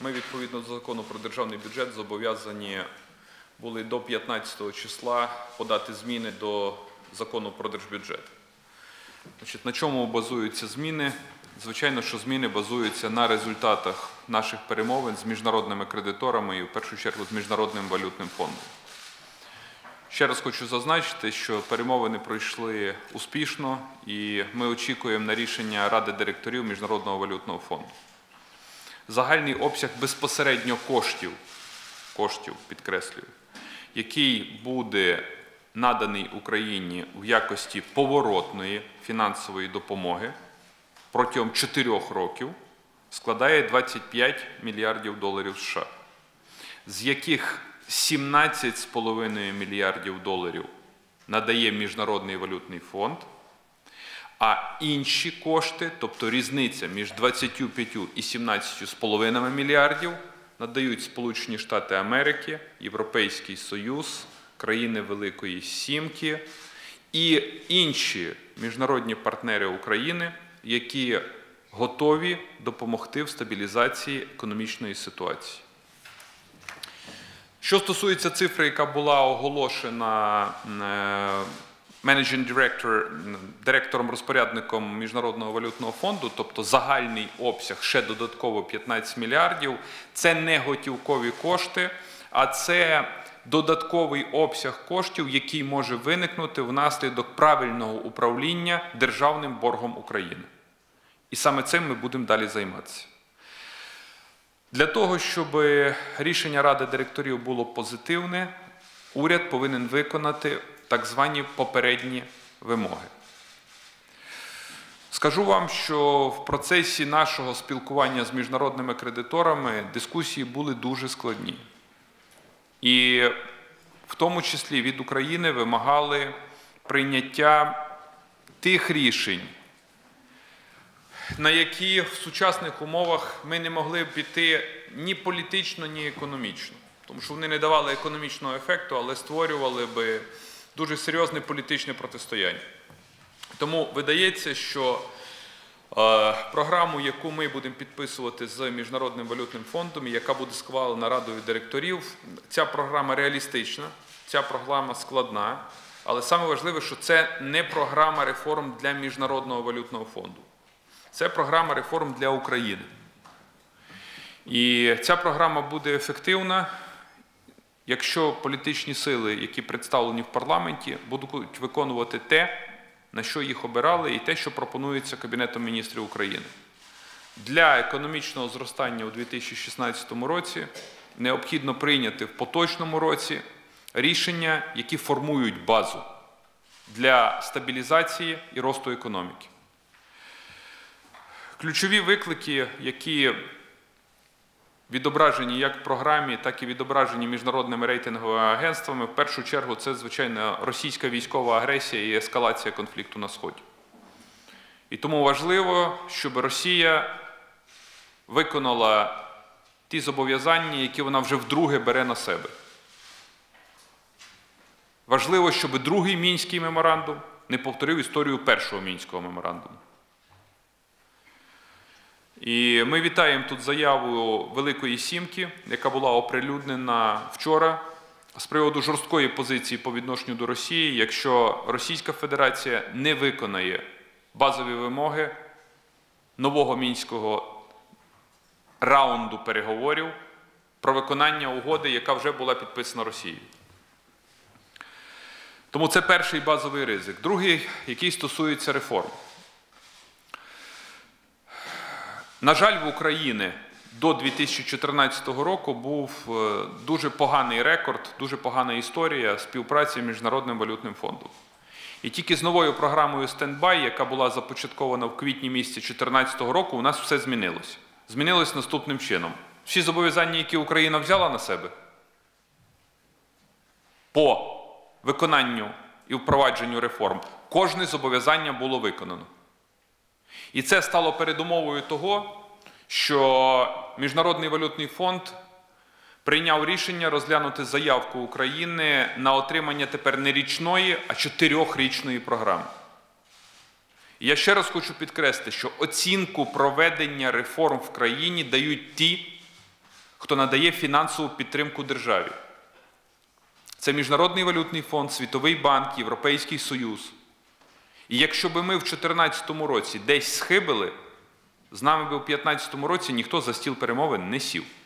Ми, відповідно до закону про державний бюджет, зобов'язані були до 15 числа подати зміни до закону про держбюджет. На чому базуються зміни? Звичайно, що зміни базуються на результатах наших перемовин з міжнародними кредиторами і, в першу чергу, з Міжнародним валютним фондом. Ще раз хочу зазначити, що перемовини пройшли успішно, і ми очікуємо на рішення Ради директорів Міжнародного валютного фонду. Загальний обсяг безпосередньо коштів, підкреслюю, який буде наданий Україні в якості поворотної фінансової допомоги протягом 4 років, складає 25 мільярдів доларів США, з яких 17,5 мільярдів доларів надає Міжнародний валютний фонд, а інші кошти, тобто різниця між 25 і 17,5 мільярдів, надають Сполучені Штати Америки, Європейський Союз, країни Великої Сімки і інші міжнародні партнери України, які готові допомогти в стабілізації економічної ситуації. Що стосується цифри, яка була оголошена директором-розпорядником Міжнародного валютного фонду, тобто загальний обсяг ще додатково 15 мільярдів, це не готівкові кошти, а це додатковий обсяг коштів, який може виникнути внаслідок правильного управління державним боргом України. І саме цим ми будемо далі займатися. Для того, щоб рішення Ради директорів було позитивне, уряд повинен виконати так звані попередні вимоги. Скажу вам, що в процесі нашого спілкування з міжнародними кредиторами дискусії були дуже складні. І в тому числі від України вимагали прийняття тих рішень, на які в сучасних умовах ми не могли б піти ні політично, ні економічно. Тому що вони не давали економічного ефекту, але створювали би дуже серйозне політичне протистояння. Тому видається, що програму, яку ми будемо підписувати з Міжнародним валютним фондом, і яка буде схвалена Радою директорів, ця програма реалістична, ця програма складна, але саме важливе, що це не програма реформ для Міжнародного валютного фонду. Це програма реформ для України. І ця програма буде ефективна, якщо політичні сили, які представлені в парламенті, будуть виконувати те, на що їх обирали, і те, що пропонується Кабінетом міністрів України. Для економічного зростання у 2016 році необхідно прийняти в поточному році рішення, які формують базу для стабілізації і росту економіки. Ключові виклики, які відображені як в програмі, так і відображені міжнародними рейтинговими агентствами, в першу чергу це, звичайно, російська військова агресія і ескалація конфлікту на Сході. І тому важливо, щоб Росія виконала ті зобов'язання, які вона вже вдруге бере на себе. Важливо, щоб другий Мінський меморандум не повторив історію першого Мінського меморандуму. І ми вітаємо тут заяву Великої Сімки, яка була оприлюднена вчора з приводу жорсткої позиції по відношенню до Росії, якщо Російська Федерація не виконає базові вимоги нового Мінського раунду переговорів про виконання угоди, яка вже була підписана Росією. Тому це перший базовий ризик. Другий, який стосується реформ. На жаль, в Україні до 2014 року був дуже поганий рекорд, дуже погана історія співпраці з Міжнародним валютним фондом. І тільки з новою програмою «Стендбай», яка була започаткована в квітні місяці 2014 року, у нас все змінилося. Змінилось наступним чином. Всі зобов'язання, які Україна взяла на себе по виконанню і впровадженню реформ, кожне зобов'язання було виконано. І це стало передумовою того, що Міжнародний валютний фонд прийняв рішення розглянути заявку України на отримання тепер не річної, а 4-річної програми. І я ще раз хочу підкреслити, що оцінку проведення реформ в країні дають ті, хто надає фінансову підтримку державі. Це Міжнародний валютний фонд, Світовий банк, Європейський Союз. І якщо б ми в 2014 році десь схибили, з нами би у 2015 році ніхто за стіл перемовин не сів.